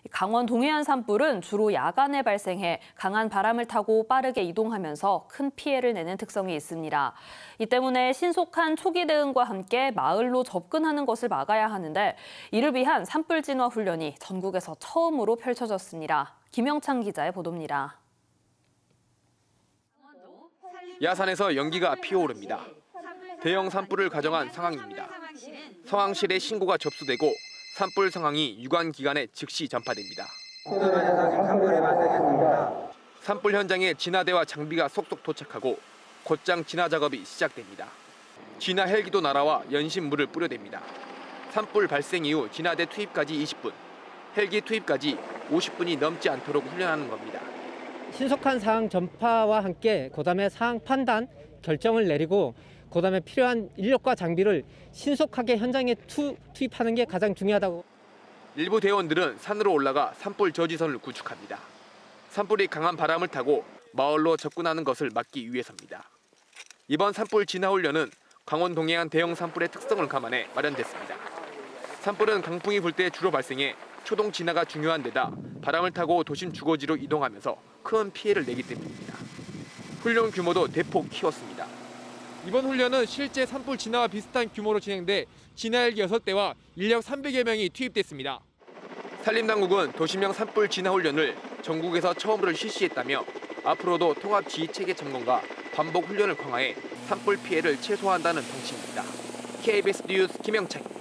강원 동해안 산불은 주로 야간에 발생해 강한 바람을 타고 빠르게 이동하면서 큰 피해를 내는 특성이 있습니다. 이 때문에 신속한 초기 대응과 함께 마을로 접근하는 것을 막아야 하는데 이를 위한 산불 진화 훈련이 전국에서 처음으로 펼쳐졌습니다. 김영창 기자의 보도입니다. 야산에서 연기가 피어오릅니다. 대형 산불을 가정한 상황입니다. 상황실에 신고가 접수되고 산불 상황이 유관기관에 즉시 전파됩니다. 산불 현장에 진화대와 장비가 속속 도착하고 곧장 진화 작업이 시작됩니다. 진화 헬기도 날아와 연신물을 뿌려댑니다. 산불 발생 이후 진화대 투입까지 20분, 헬기 투입까지 50분이 넘지 않도록 훈련하는 겁니다. 신속한 상황 전파와 함께 그다음에 상황 판단, 결정을 내리고 그다음에 필요한 인력과 장비를 신속하게 현장에 투입하는 게 가장 중요하다고. 일부 대원들은 산으로 올라가 산불 저지선을 구축합니다. 산불이 강한 바람을 타고 마을로 접근하는 것을 막기 위해서입니다. 이번 산불 진화 훈련은 강원 동해안 대형 산불의 특성을 감안해 마련됐습니다. 산불은 강풍이 불 때 주로 발생해 초동 진화가 중요한 데다 바람을 타고 도심 주거지로 이동하면서 큰 피해를 내기 때문입니다. 훈련 규모도 대폭 키웠습니다. 이번 훈련은 실제 산불 진화와 비슷한 규모로 진행돼 진화 헬기 6대와 인력 300여 명이 투입됐습니다. 산림당국은 도시명 산불 진화 훈련을 전국에서 처음으로 실시했다며 앞으로도 통합 지휘 체계 점검과 반복 훈련을 강화해 산불 피해를 최소화한다는 방침입니다. KBS 뉴스 김영창입니다.